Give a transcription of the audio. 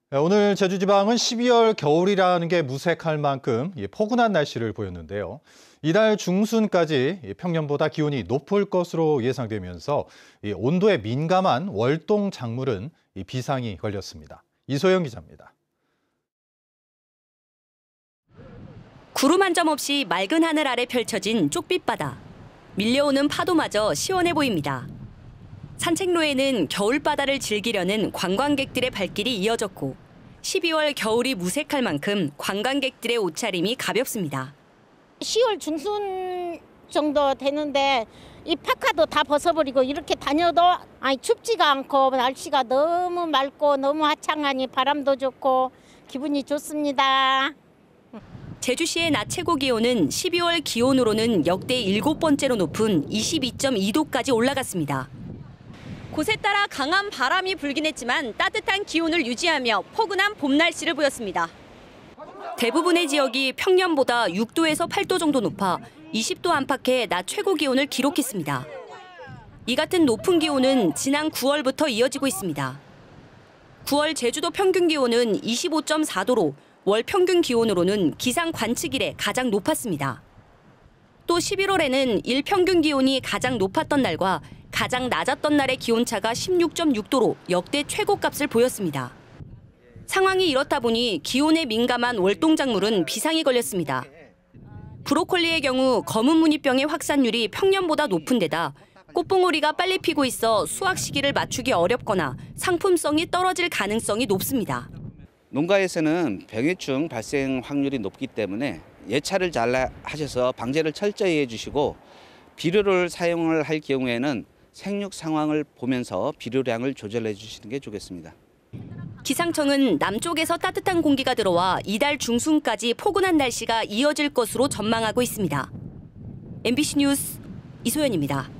오늘 제주지방은 12월 겨울이라는 게 무색할 만큼 포근한 날씨를 보였는데요. 이달 중순까지 평년보다 기온이 높을 것으로 예상되면서 온도에 민감한 월동 작물은 비상이 걸렸습니다. 이소영 기자입니다. 구름 한 점 없이 맑은 하늘 아래 펼쳐진 쪽빛바다. 밀려오는 파도마저 시원해 보입니다. 산책로에는 겨울바다를 즐기려는 관광객들의 발길이 이어졌고 12월 겨울이 무색할 만큼 관광객들의 옷차림이 가볍습니다. 10월 중순 정도 되는데 이 파카도 다 벗어버리고 이렇게 다녀도 춥지가 않고 날씨가 너무 맑고 너무 화창하니 바람도 좋고 기분이 좋습니다. 제주시의 낮 최고 기온은 12월 기온으로는 역대 7번째로 높은 22.2도까지 올라갔습니다. 곳에 따라 강한 바람이 불긴 했지만 따뜻한 기온을 유지하며 포근한 봄 날씨를 보였습니다. 대부분의 지역이 평년보다 6도에서 8도 정도 높아 20도 안팎의 낮 최고 기온을 기록했습니다. 이 같은 높은 기온은 지난 9월부터 이어지고 있습니다. 9월 제주도 평균 기온은 25.4도로 월 평균 기온으로는 기상 관측 이래 가장 높았습니다. 또 11월에는 일 평균 기온이 가장 높았던 날과 가장 낮았던 날의 기온차가 16.6도로 역대 최고값을 보였습니다. 상황이 이렇다 보니 기온에 민감한 월동작물은 비상이 걸렸습니다. 브로콜리의 경우 검은 무늬병의 확산률이 평년보다 높은 데다 꽃봉오리가 빨리 피고 있어 수확 시기를 맞추기 어렵거나 상품성이 떨어질 가능성이 높습니다. 농가에서는 병해충 발생 확률이 높기 때문에 예찰을 잘 하셔서 방제를 철저히 해주시고 비료를 사용을 할 경우에는 생육 상황을 보면서 비료량을 조절해 주시는 게 좋겠습니다. 기상청은 남쪽에서 따뜻한 공기가 들어와 이달 중순까지 포근한 날씨가 이어질 것으로 전망하고 있습니다. MBC 뉴스 이소연입니다.